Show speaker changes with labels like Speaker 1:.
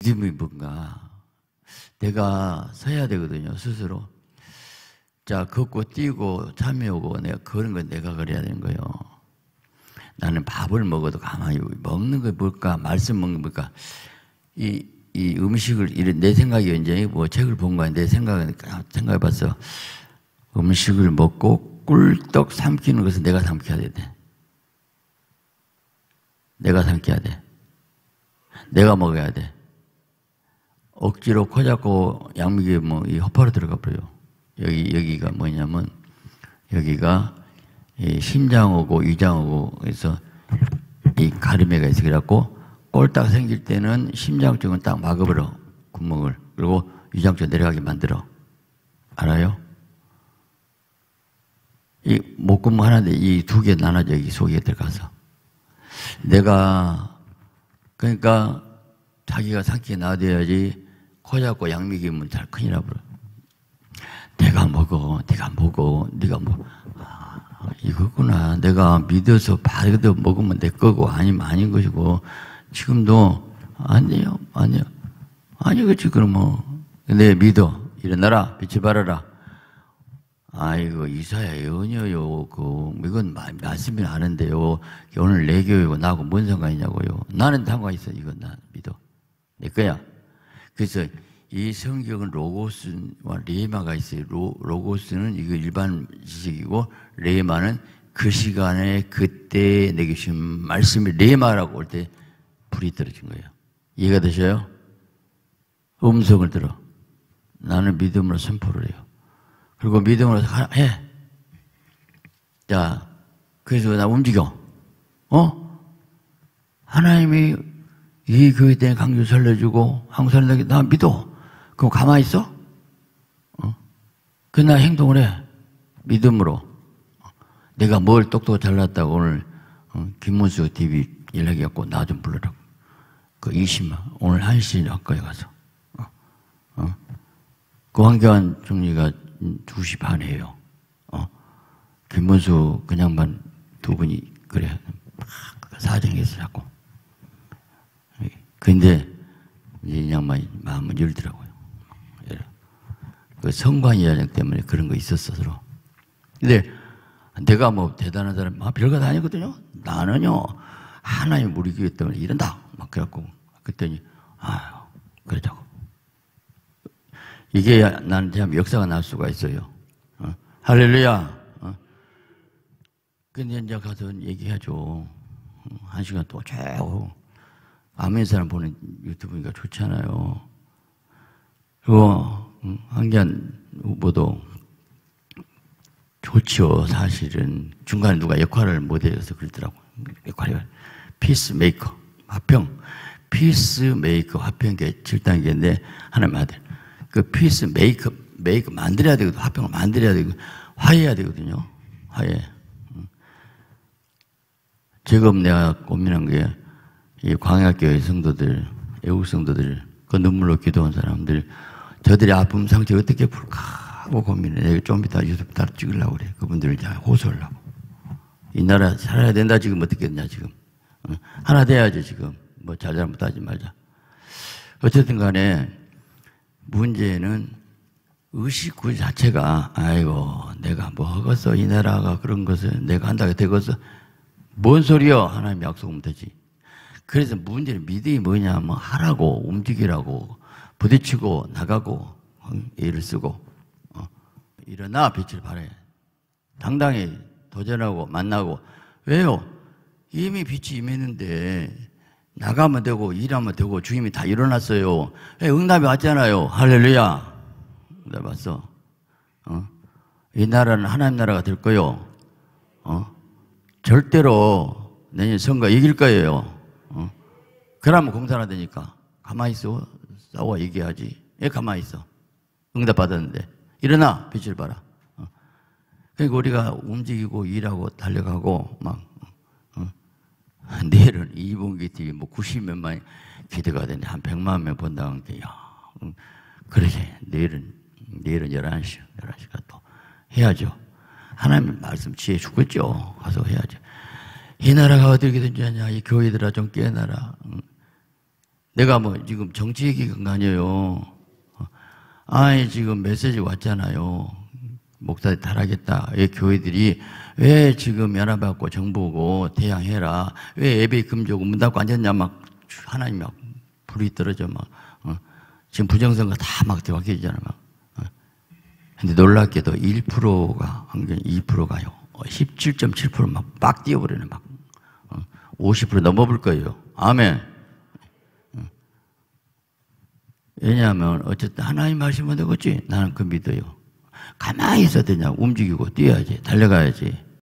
Speaker 1: 믿음이 뭔가. 내가 서야 되거든요, 스스로. 자, 걷고 뛰고 잠이 오고 내가 그런 건 내가 그래야 되는 거예요. 나는 밥을 먹어도 가만히 먹는 게 뭘까? 말씀 먹는 게 뭘까? 이 음식을, 내 생각이 이제 뭐 책을 본 거야. 내 생각해 봤어. 음식을 먹고 꿀떡 삼키는 것은 내가 삼켜야 돼. 내가 삼켜야 돼. 내가 먹어야 돼. 억지로 코 잡고 양미기 뭐 이 허파로 들어가 버려요. 여기가 뭐냐면 여기가 이 심장하고 위장하고 그래서 이 가름이가 있어. 그래갖고 꼴딱 생길 때는 심장 쪽은 딱 막아버려 구멍을. 그리고 위장 쪽 내려가게 만들어. 알아요? 이 목구멍 하나인데 이 두 개 나눠져 여기 속에 들어가서. 내가 그러니까 자기가 삼키게 놔둬야지. 코 잡고 양미기면 잘 큰일 나버려. 내가 먹어. 네가 먹어. 이거구나. 내가 믿어서 받아도 먹으면 내 거고 아니면 아닌 것이고. 지금도 아니요. 아니겠지. 그러면 내 믿어. 일어나라. 빛을 발하라. 아이고 이사야 연여요. 이건 말씀이 아는데요. 오늘 내 교회고 나하고 뭔 상관이냐고요. 나는 상관 있어. 이건 나 믿어. 내 거야. 그래서 이 성경은 로고스와 레마가 있어요. 로고스는 이거 일반 지식이고 레마는 그 시간에 그때 내게 주신 말씀이 레마라고 올 때 불이 떨어진 거예요. 이해가 되셔요? 음성을 들어. 나는 믿음으로 선포를 해요. 그리고 믿음으로 해. 자, 그래서 나 움직여. 하나님이 이 교회 때 강조 살려주고 한국 사람들에게 나 믿어. 그럼 가만히 있어? 그 나 행동을 해. 믿음으로. 내가 뭘 똑똑 잘났다고 오늘 김문수 TV 연락해갖고 나 좀 불러라고. 그 20만. 오늘 1시 학과에 가서. 그 황교안 총리가 2시 반에 해요. 김문수 그냥만 두 분이 그래. 사정해서 자꾸. 근데 이제 이 양반이 마음을 열더라고요. 그 성관이야정 때문에 그런 거 있었어 서로. 근데 내가 뭐 대단한 사람 별거 다 아니거든요. 나는요 하나님 우리 교회 때문에 이런다 막 그래갖고 그랬더니 그러자고. 이게 나는 참 역사가 날 수가 있어요. 할렐루야. 근데 이제 가서 얘기해줘. 1시간 또 쭉. 아멘 사람 보는 유튜브니까 좋잖아요. 그리고 황교안 후보도 좋죠. 사실은 중간에 누가 역할을 못해서 그러더라고. 역할이 피스메이커 화평. 피스메이커 화평계 7단계인데 하나님 아들. 그 피스메이커 만들어야 되거든. 화평을 만들어야 되고 화해해야 되거든요. 화해. 지금 내가 고민한 게 이 광야교회 성도들, 애국 성도들, 그 눈물로 기도한 사람들, 저들의 아픔 상처 어떻게 풀까 하고 고민해. 내가 좀 이따 유튜브 따로 찍으려고 그래. 그분들을 잘 호소하려고. 이 나라 살아야 된다. 지금 어떻게 됐냐 지금. 하나 돼야지 지금. 뭐 잘잘못 하지 말자. 어쨌든 간에 문제는 의식 그 자체가 아이고 내가 뭐 하겠어. 이 나라가 그런 것을 내가 한다고 되겠어. 뭔 소리여. 하나님 약속하면 되지. 그래서 문제는 믿음이 뭐냐 뭐 하라고 움직이라고 부딪히고 나가고 애를 쓰고 일어나 빛을 발해. 당당히 도전하고 만나고. 왜요? 이미 빛이 임했는데 나가면 되고 일하면 되고 주님이 다 일어났어요. 응답이 왔잖아요. 할렐루야. 응답 왔어. 이 나라는 하나님 나라가 될 거요. 절대로 내년 선거 이길 거예요. 그러면 공산화 되니까. 가만히 있어. 싸워 얘기하지. 왜 가만히 있어? 응답 받았는데. 일어나. 빛을 봐라. 그러니까 우리가 움직이고 일하고 달려가고 막 내일은 이봉기 TV 뭐 90몇만 기대가 되는데 한 100만 명 본다는 게 야. 그러게. 내일은 11시가 또 해야죠. 하나님 말씀 지혜 주겠죠. 가서 해야죠. 이 나라가 어떻게 된지 아냐. 이 교회들아 좀 깨어나라. 내가 뭐 지금 정치 얘기가 아니에요. 아니, 지금 메시지 왔잖아요. 목사들 달하겠다. 왜 교회들이 왜 지금 연합하고 정부고 대항해라. 왜 예배 금지고 문 닫고 앉았냐. 막 하나님 막 불이 떨어져 막. 지금 부정선거 다 막 대박해지잖아 막. 근데 놀랍게도 1%가 한경 2%가요. 17.7% 막 뛰어버리네 막. 50% 넘어볼 거예요. 아멘. 왜냐하면 어쨌든 하나님 말씀은 되겠지. 나는 그 믿어요. 가만히 있어야 되냐. 움직이고 뛰어야지. 달려가야지.